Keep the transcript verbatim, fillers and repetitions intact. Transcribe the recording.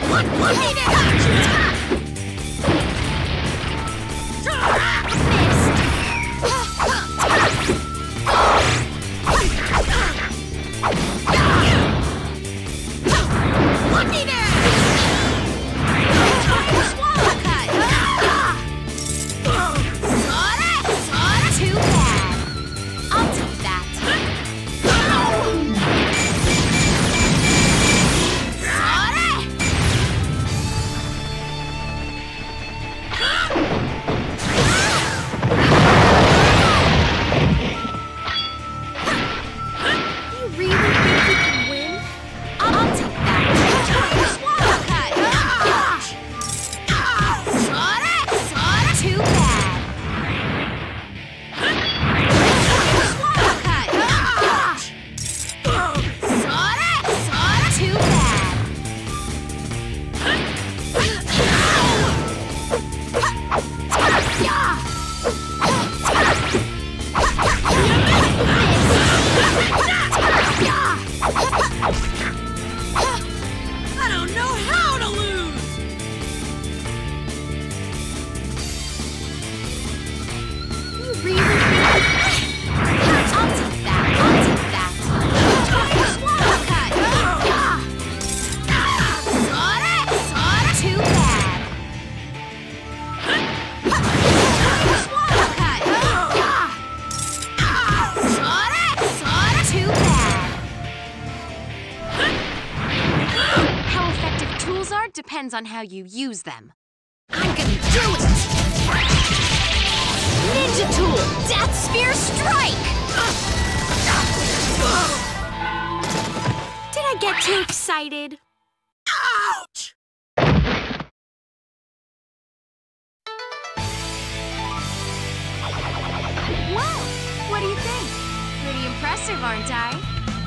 Depends on how you use them. I'm gonna do it! Ninja Tool! Death Sphere Strike! Did I get too excited? Ouch! Well, what do you think? Pretty impressive, aren't I?